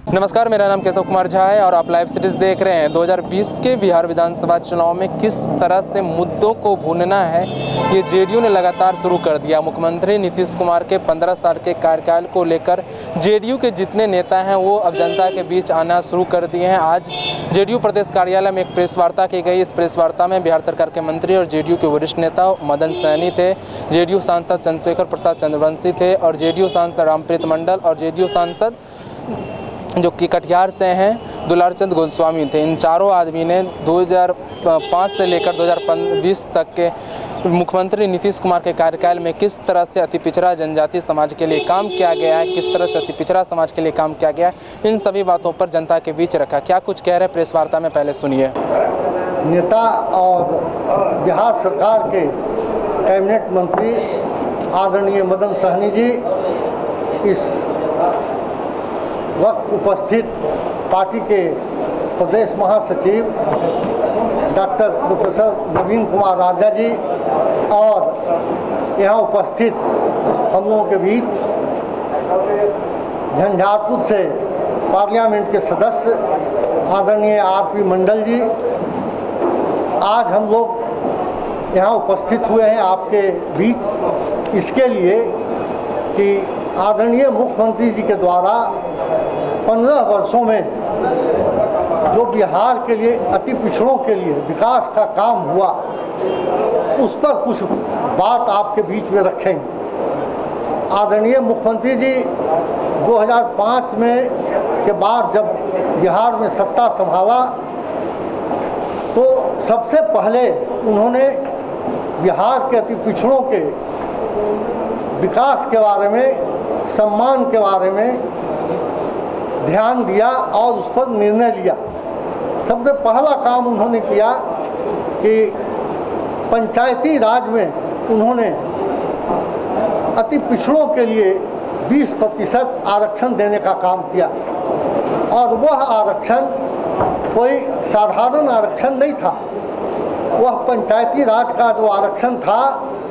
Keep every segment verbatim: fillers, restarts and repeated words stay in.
नमस्कार, मेरा नाम केशव कुमार झा है और आप लाइव सिटीज देख रहे हैं। दो हज़ार बीस के बिहार विधानसभा चुनाव में किस तरह से मुद्दों को भूनना है, ये जेडीयू ने लगातार शुरू कर दिया। मुख्यमंत्री नीतीश कुमार के पंद्रह साल के कार्यकाल को लेकर जेडीयू के जितने नेता हैं वो अब जनता के बीच आना शुरू कर दिए हैं। आज जेडीयू प्रदेश कार्यालय में एक प्रेस वार्ता की गई। इस प्रेस वार्ता में बिहार सरकार के मंत्री और जेडीयू के वरिष्ठ नेता मदन सैनी थे, जेडीयू सांसद चंद्रशेखर प्रसाद चंद्रवंशी थे और जेडीयू सांसद रामप्रीत मंडल और जेडीयू सांसद जो कि कटिहार से हैं दुलारचंद गोस्वामी थे। इन चारों आदमी ने दो हज़ार पाँच से लेकर दो हज़ार बीस तक के मुख्यमंत्री नीतीश कुमार के कार्यकाल में किस तरह से अति पिछड़ा जनजाति समाज के लिए काम किया गया है, किस तरह से अति पिछड़ा समाज के लिए काम किया गया है, इन सभी बातों पर जनता के बीच रखा। क्या कुछ कह रहे प्रेस वार्ता में, पहले सुनिए। नेता और बिहार सरकार के कैबिनेट मंत्री आदरणीय मदन सहनी जी, इस वक्त उपस्थित पार्टी के प्रदेश महासचिव डॉक्टर प्रोफेसर नवीन कुमार राजा जी और यहाँ उपस्थित हम लोगों के बीच झंझारपुर से पार्लियामेंट के सदस्य आदरणीय आर पी मंडल जी, आज हम लोग यहाँ उपस्थित हुए हैं आपके बीच इसके लिए कि आदरणीय मुख्यमंत्री जी के द्वारा पंद्रह वर्षों में जो बिहार के लिए अति पिछड़ों के लिए विकास का काम हुआ, उस पर कुछ बात आपके बीच में रखेंगे। आदरणीय मुख्यमंत्री जी दो हज़ार पाँच में के बाद जब बिहार में सत्ता संभाला तो सबसे पहले उन्होंने बिहार के अति पिछड़ों के विकास के बारे में, सम्मान के बारे में ध्यान दिया और उस पर निर्णय लिया। सबसे पहला काम उन्होंने किया कि पंचायती राज में उन्होंने अति पिछड़ों के लिए बीस प्रतिशत आरक्षण देने का काम किया और वह आरक्षण कोई साधारण आरक्षण नहीं था। वह पंचायती राज का जो आरक्षण था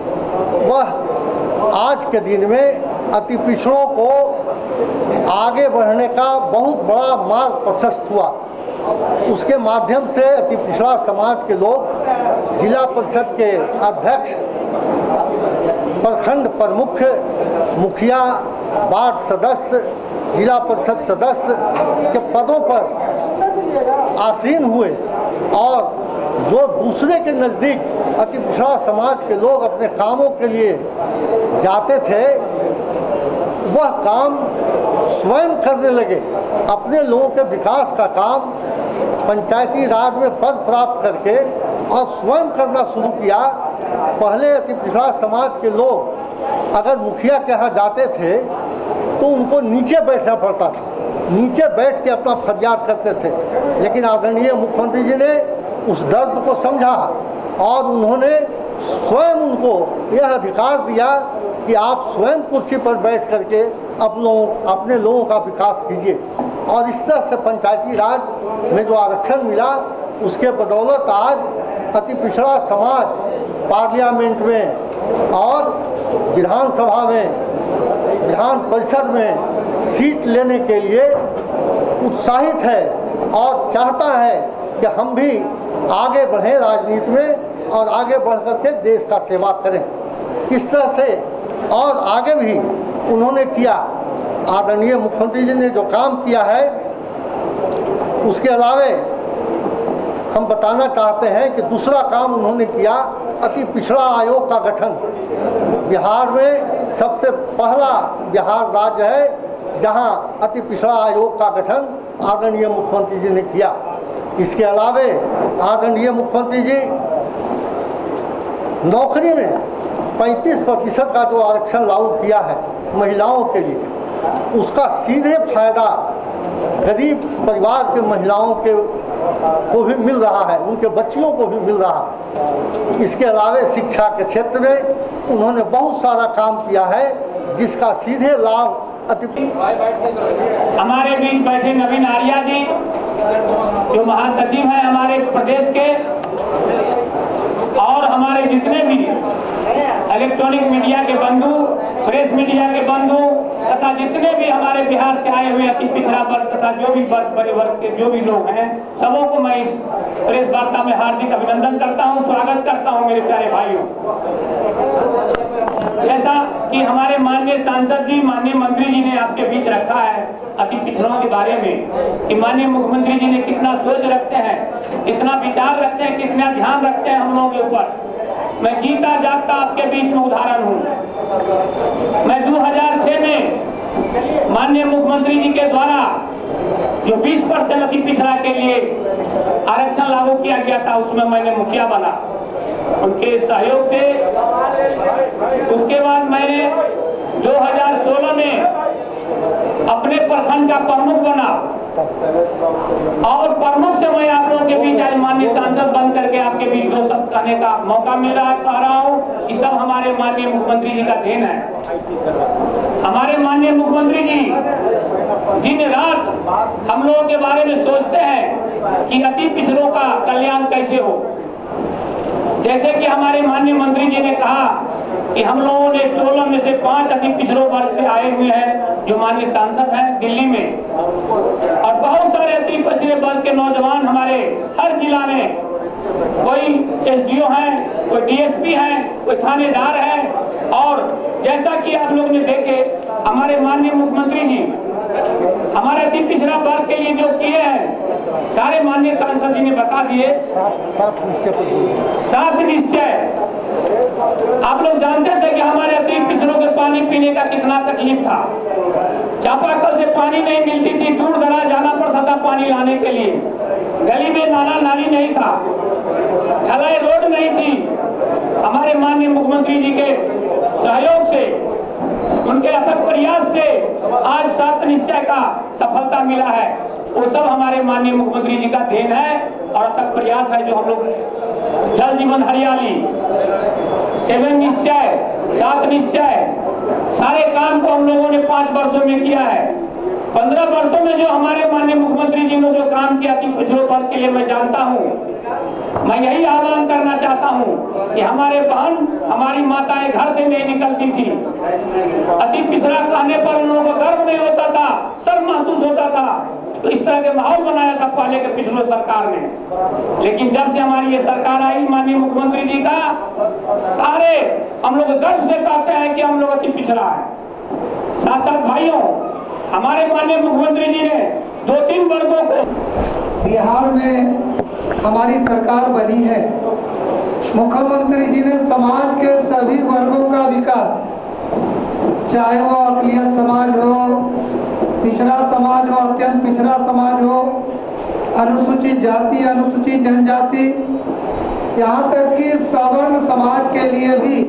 वह आज के दिन में अति पिछड़ों को आगे बढ़ने का बहुत बड़ा मार्ग प्रशस्त हुआ। उसके माध्यम से अति पिछड़ा समाज के लोग जिला परिषद के अध्यक्ष, प्रखंड प्रमुख, मुखिया, वार्ड सदस्य, जिला परिषद सदस्य के पदों पर आसीन हुए और जो दूसरे के नज़दीक अति पिछड़ा समाज के लोग अपने कामों के लिए जाते थे, वह काम स्वयं करने लगे। अपने लोगों के विकास का काम पंचायती राज में पद प्राप्त करके और स्वयं करना शुरू किया। पहले अति पिछड़ा समाज के लोग अगर मुखिया के यहाँ जाते थे तो उनको नीचे बैठना पड़ता था, नीचे बैठ के अपना फरियाद करते थे। लेकिन आदरणीय मुख्यमंत्री जी ने उस दर्द को समझा और उन्होंने स्वयं उनको यह अधिकार दिया कि आप स्वयं कुर्सी पर बैठ करके आप लोगों अपने लोगों का विकास कीजिए। और इस तरह से पंचायती राज में जो आरक्षण मिला, उसके बदौलत आज अति पिछड़ा समाज पार्लियामेंट में और विधानसभा में, विधान परिषद में सीट लेने के लिए उत्साहित है और चाहता है कि हम भी आगे बढ़ें राजनीति में और आगे बढ़ करके देश का सेवा करें। इस तरह से और आगे भी उन्होंने किया। आदरणीय मुख्यमंत्री जी ने जो काम किया है, उसके अलावे हम बताना चाहते हैं कि दूसरा काम उन्होंने किया, अति पिछड़ा आयोग का गठन। बिहार में सबसे पहला बिहार राज्य है जहां अति पिछड़ा आयोग का गठन आदरणीय मुख्यमंत्री जी ने किया। इसके अलावे आदरणीय मुख्यमंत्री जी नौकरी में पैंतीस प्रतिशत का जो आरक्षण लागू किया है महिलाओं के लिए, उसका सीधे फायदा गरीब परिवार के महिलाओं के को भी मिल रहा है, उनके बच्चियों को भी मिल रहा है। इसके अलावे शिक्षा के क्षेत्र में उन्होंने बहुत सारा काम किया है जिसका सीधे लाभ अति। हमारे बीच बैठे नवीन आर्या जी जो महासचिव हैं हमारे प्रदेश के, और हमारे जितने भी इलेक्ट्रॉनिक मीडिया के बंधु, प्रेस मीडिया के बंधु तथा जितने भी हमारे बिहार से आए हुए अति पिछड़ा वर्ग तथा जो भी वर्ग बड़े वर्ग के जो भी लोग हैं, सबों को मैं इस प्रेस वार्ता में हार्दिक अभिनंदन करता हूं, स्वागत करता हूं मेरे प्यारे भाइयों। जैसा कि हमारे माननीय सांसद जी, माननीय मंत्री जी ने आपके बीच रखा है अति पिछड़ों के बारे में कि माननीय मुख्यमंत्री जी ने कितना सोच रखते हैं, कितना विचार रखते हैं, कितना ध्यान रखते हैं हम लोगों के ऊपर। मैं जीता जागता आपके बीच में उदाहरण हूँ। मैं दो हज़ार छह में माननीय मुख्यमंत्री जी के द्वारा जो बीस परसेंट अति पिछड़ा के लिए आरक्षण लागू किया गया था, उसमें मैंने मुखिया बना उनके सहयोग से। उसके बाद मैंने दो हज़ार सोलह में अपने प्रखंड का प्रमुख बना और प्रमुख से मैं आप लोगों के बीच आज माननीय सांसद बन करके आपके बीच दो शब्द कहने का मौका मिल रहा है। कह रहा हूँ ये सब हमारे माननीय मुख्यमंत्री जी का देन है। हमारे माननीय मुख्यमंत्री जी दिन रात हम लोगों के बारे में सोचते हैं कि अति पिछड़ों का कल्याण कैसे हो। जैसे कि हमारे माननीय मंत्री जी ने कहा कि हम लोगों ने सोलह में से पांच अति पिछड़ों वर्ग से आए हुए हैं जो माननीय सांसद हैं दिल्ली में, और बहुत सारे अति पिछड़े वर्ग के नौजवान हमारे हर जिला में, कोई एसडीओ हैं, कोई डीएसपी हैं, कोई थानेदार हैं। और जैसा कि आप लोग ने देखे हमारे माननीय मुख्यमंत्री जी हमारे अति पिछड़ा वर्ग के लिए जो किए हैं सारे माननीय सांसद जी ने बता दिए। सात निश्चय आप लोग जानते थे कि हमारे अति पिछड़ों के पानी पीने का कितना तकलीफ था। चापाकल से पानी नहीं मिलती थी, दूर दराज जाना पड़ता था पानी लाने के लिए। गली में नाला नाली नहीं था, ढलाई रोड नहीं थी। हमारे माननीय मुख्यमंत्री जी के सहयोग से, उनके अथक प्रयास से आज सात निश्चय का सफलता मिला है। वो सब हमारे माननीय मुख्यमंत्री जी का देन है और अथक प्रयास है जो हम लोग जल जीवन हरियाली, सेवन निश्चय, सात निश्चय, सारे काम को हम लोगों ने पांच वर्षों में किया है। पंद्रह वर्षों में जो हमारे माननीय मुख्यमंत्री जी ने जो काम किया कि पिछड़ों वर्ग के लिए मैं जानता हूँ। मैं यही आह्वान करना चाहता हूँ कि हमारे बहन, हमारी माताएं घर से नहीं निकलती थी। अति पिछड़ा कहने पर उन लोगों को गर्व नहीं होता था, शर्म महसूस होता था। तो इस तरह के माहौल बनाया था पहले के पिछड़ों सरकार ने। लेकिन जब से हमारी ये सरकार आई माननीय मुख्यमंत्री जी का, सारे हम लोग गर्व से कहते हैं कि हम लोग अति पिछड़ा है। साथ साथ भाइयों, हमारे माननीय मुख्यमंत्री जी ने दो तीन वर्गों को बिहार में हमारी सरकार बनी है। मुख्यमंत्री जी ने समाज के सभी वर्गों का विकास, चाहे वो अकलियत समाज हो, पिछड़ा समाज हो, अत्यंत पिछड़ा समाज हो, अनुसूचित जाति, अनुसूचित जनजाति, यहाँ तक कि सवर्ण समाज के लिए भी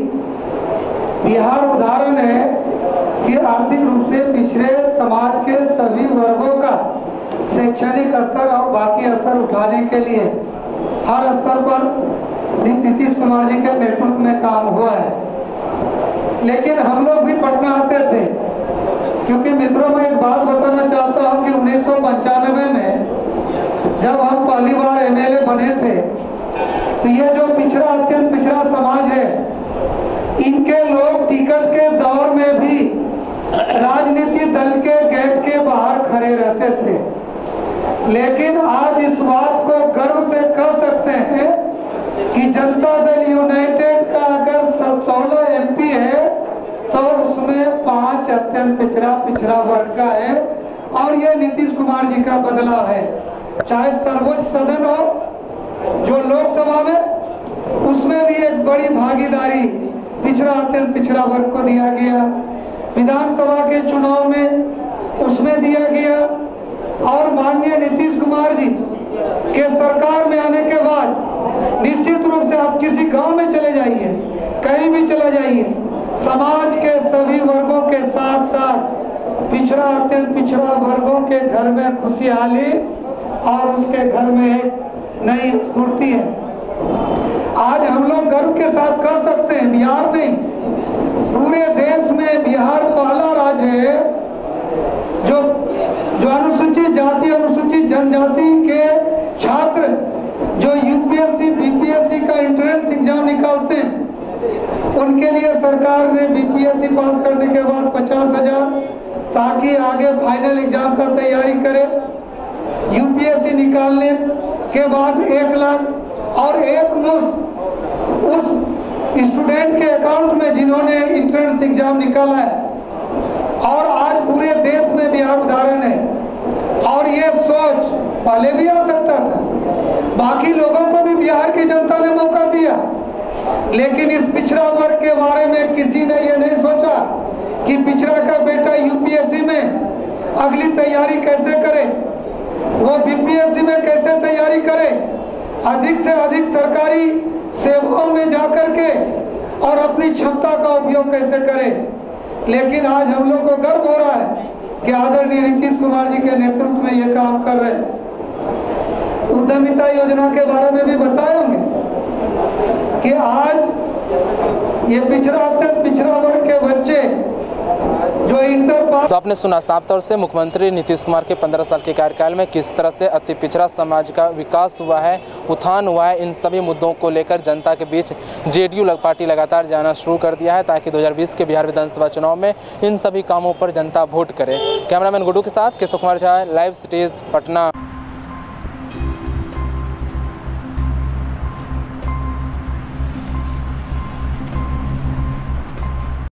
बिहार उदाहरण है कि आर्थिक रूप से पिछड़े समाज के सभी वर्गों का शैक्षणिक स्तर और बाकी स्तर उठाने के लिए हर स्तर पर नीतीश कुमार जी के नेतृत्व में काम हुआ है। लेकिन हम लोग भी पटना आते थे, क्योंकि मित्रों मैं एक बात बताना चाहता हूं कि उन्नीस सौ पंचानवे में जब हम पहली बार एमएलए बने थे तो ये जो पिछड़ा अत्यंत पिछड़ा समाज है, इनके लोग टिकट के दौर में भी राजनीति दल के गेट के बाहर खड़े रहते थे। लेकिन आज इस बात को गर्व से कह सकते हैं कि जनता दल यूनाइटेड का अगर सब सोलह एमपी है तो उसमें पांच अत्यंत पिछड़ा पिछड़ा वर्ग का है, और ये नीतीश कुमार जी का बदलाव है। चाहे सर्वोच्च सदन हो जो लोकसभा में, उसमें भी एक बड़ी भागीदारी पिछड़ा अत्यंत पिछड़ा वर्ग को दिया गया। विधानसभा के चुनाव में उसमें दिया गया। और माननीय नीतीश कुमार जी के सरकार में आने के बाद निश्चित रूप से आप किसी गांव में चले जाइए, कहीं भी चले जाइए, समाज के सभी वर्गों के साथ साथ पिछड़ा अत्यंत पिछड़ा वर्गों के घर में खुशहाली और उसके घर में एक नई स्फूर्ति है। आज हम लोग गर्व के साथ कह सकते हैं, बिहार नहीं पूरे देश में बिहार पहला राज्य है जो जो अनुसूचित जाति अनुसूचित जनजाति के छात्र जो यूपीएससी बीपीएससी का एंट्रेंस एग्जाम निकालते हैं, उनके लिए सरकार ने बीपीएससी पास करने के बाद पचास हजार ताकि आगे फाइनल एग्जाम का तैयारी करे। यूपीएससी निकालने के बाद एक लाख और एक मुश्त उस स्टूडेंट के अकाउंट में जिन्होंने इंट्रेंस एग्जाम निकाला है। और आज पूरे देश में बिहार उदाहरण है। और ये सोच पहले भी आ सकता था, बाकी लोगों को भी बिहार की जनता ने मौका दिया, लेकिन इस पिछड़ा वर्ग के बारे में किसी ने ये नहीं सोचा कि पिछड़ा का बेटा यूपीएससी में अगली तैयारी कैसे करे, वो बीपीएससी में कैसे तैयारी करे, अधिक से अधिक सरकारी सेवाओं में जाकर के और अपनी क्षमता का उपयोग कैसे करे। लेकिन आज हम लोग को गर्व हो रहा है कि आदरणीय नीतीश कुमार जी के नेतृत्व में ये काम कर रहे हैं। उद्यमिता योजना के बारे में भी बताए होंगे कि आज ये पिछड़ा अत्यंत पिछड़ा वर्ग के बच्चे जो इंटर पास। तो आपने सुना साफ तौर से मुख्यमंत्री नीतीश कुमार के पंद्रह साल के कार्यकाल में किस तरह से अति पिछड़ा समाज का विकास हुआ है, उत्थान हुआ है। इन सभी मुद्दों को लेकर जनता के बीच जेडीयू पार्टी लगातार जाना शुरू कर दिया है, ताकि दो हज़ार बीस के बिहार विधानसभा चुनाव में इन सभी कामों पर जनता वोट करे। कैमरामैन गुड्डू के साथ केशव कुमार झा, लाइव सिटीज, पटना।